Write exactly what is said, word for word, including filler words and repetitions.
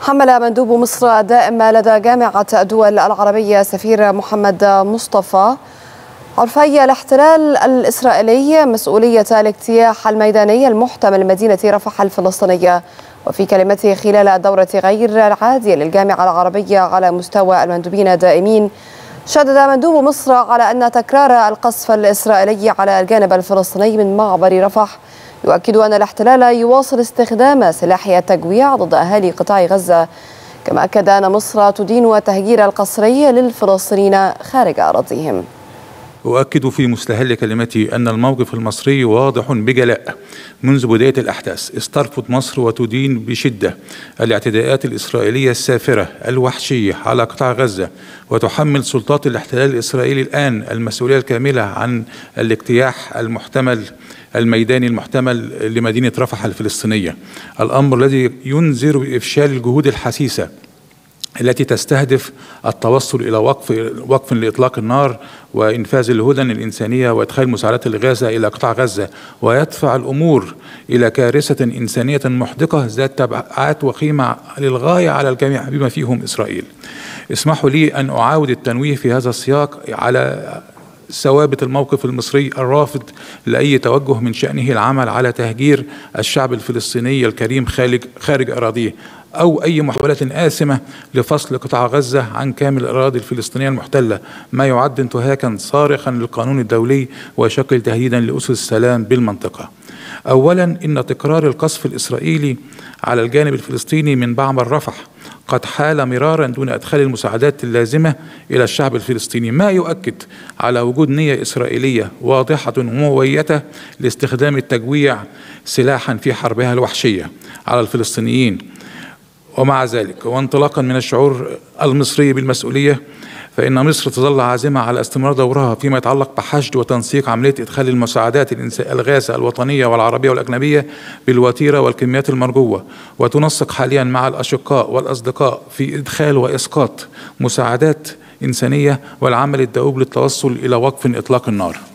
حمل مندوب مصر الدائم لدى جامعة الدول العربية سفير محمد مصطفى عرفي الاحتلال الإسرائيلي مسؤولية الاجتياح الميداني المحتمل لمدينة رفح الفلسطينية. وفي كلمته خلال الدورة غير العادية للجامعة العربية على مستوى المندوبين الدائمين، شدد مندوب مصر على أن تكرار القصف الإسرائيلي على الجانب الفلسطيني من معبر رفح يؤكد أن الاحتلال يواصل استخدام سلاح التجويع ضد أهالي قطاع غزة. كما أكد أن مصر تدين التهجير القسري للفلسطينيين خارج أراضيهم. أؤكد في مستهل كلمتي أن الموقف المصري واضح بجلاء منذ بداية الأحداث، إذ ترفض مصر وتدين بشدة الاعتداءات الإسرائيلية السافرة الوحشية على قطاع غزة، وتحمل سلطات الاحتلال الإسرائيلي الآن المسؤولية الكاملة عن الاجتياح المحتمل الميداني المحتمل لمدينة رفح الفلسطينية، الأمر الذي ينذر بإفشال الجهود الحثيثة التي تستهدف التوصل إلى وقف وقف لإطلاق النار وإنفاذ الهدن الإنسانية وإدخال مساعدات الغاثة إلى قطاع غزة، ويدفع الأمور إلى كارثة إنسانية محدقة ذات تبعات وقيمة للغاية على الجميع بما فيهم إسرائيل. اسمحوا لي أن أعاود التنويه في هذا السياق على ثوابت الموقف المصري الرافض لأي توجه من شأنه العمل على تهجير الشعب الفلسطيني الكريم خارج خارج أراضيه، أو أي محاولات آثمة لفصل قطاع غزة عن كامل الأراضي الفلسطينية المحتلة، ما يعد انتهاكا صارخا للقانون الدولي ويشكل تهديدا لأسس السلام بالمنطقة. أولا، إن تكرار القصف الإسرائيلي على الجانب الفلسطيني من معبر رفح قد حال مرارا دون إدخال المساعدات اللازمة إلى الشعب الفلسطيني، ما يؤكد على وجود نية إسرائيلية واضحة ومويتة لاستخدام التجويع سلاحا في حربها الوحشية على الفلسطينيين. ومع ذلك وانطلاقا من الشعور المصري بالمسؤولية، فإن مصر تظل عازمة على استمرار دورها فيما يتعلق بحشد وتنسيق عملية إدخال المساعدات الغاثة الوطنية والعربية والأجنبية بالوتيرة والكميات المرجوة، وتنسق حاليا مع الأشقاء والأصدقاء في إدخال وإسقاط مساعدات إنسانية والعمل الدؤوب للتوصل إلى وقف إطلاق النار.